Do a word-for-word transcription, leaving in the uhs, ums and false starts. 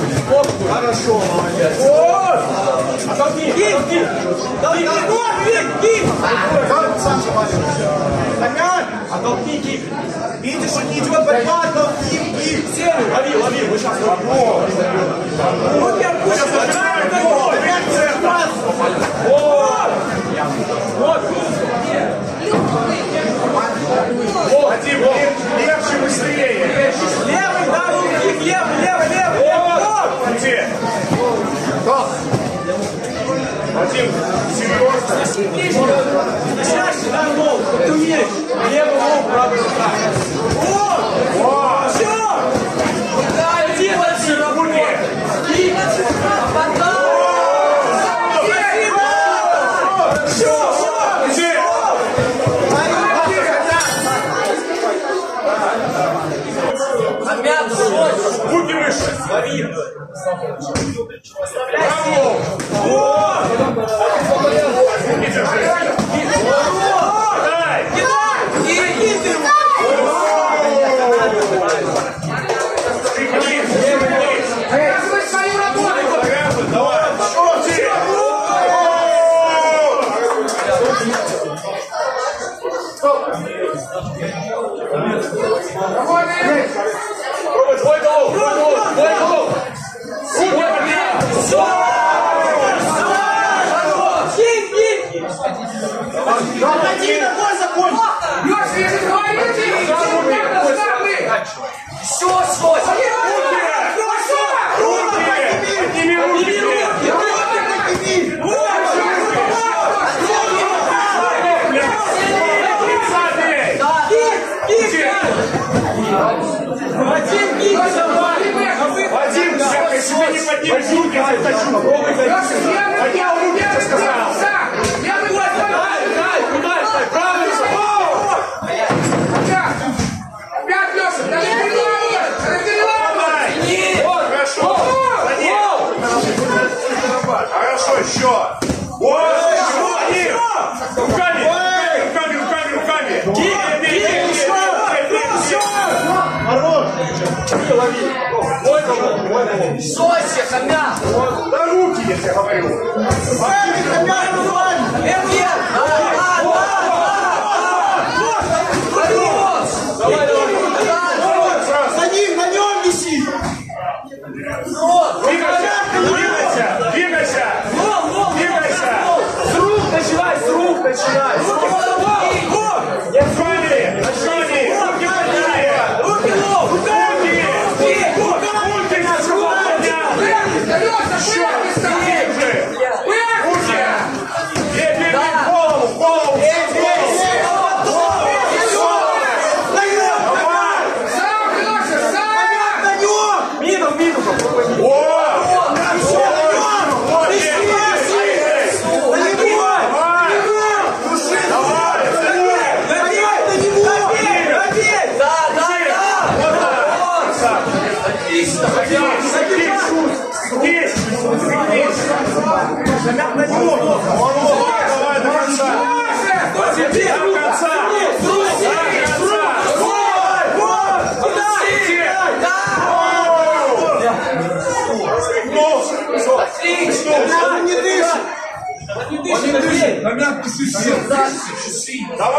Хорошо, молодец. Вот! Оттолкни, оттолкни! Оттолкни, вот, кик! Саша, Стакан! Оттолкни, кик! видишь, что не идет борьба, оттолкни, кик! Лови, лови, вы сейчас лови! Вот я пушу, забираем его! Вот! Вот! Вот, Вадим, легче, быстрее! Левый, да, кик, левый, левый, левый! Вот! Где? Вадим, серьезно? Чаще, да, ногу, ты умеешь! Левый ногу, правый рука! Вот! Вот! Все! Да, иди, дальше работай! Кик! Все! Руки выше! Лови! Браво! Вот! Руки держи! Дай! Давай! Пробуй, твой гол! Твой гол! Твой гол! Руки поднял! Один такой закончил! Леша, я не говорю, ты Все, свой! Руки! Подними руки! Вадим, всякой себе не поднимешь руки, я хочу. Поднял руки, ты сказал. Опять, Леша, даже переломывай! Хорошо. Хорошо, еще. Вот, еще. Вадим. Руками, руками, руками, руками. Хорош. Сойся, хомяк! Да руки, я тебе говорю. Давай, давай! За ним, на нем виси. Двигайся, двигайся, двигайся. Двигайся. С рук начинай, с рук начинай! Нет, руками, руками. Руки подняли. Руки, ног! Руки. Руки на руку поднял. Еще. Ниже. Руки. Бей, бей, бей, в голову, в голову. Мину, мину попробуй! О! На него! Давай до конца! До конца! Отлично! Давай!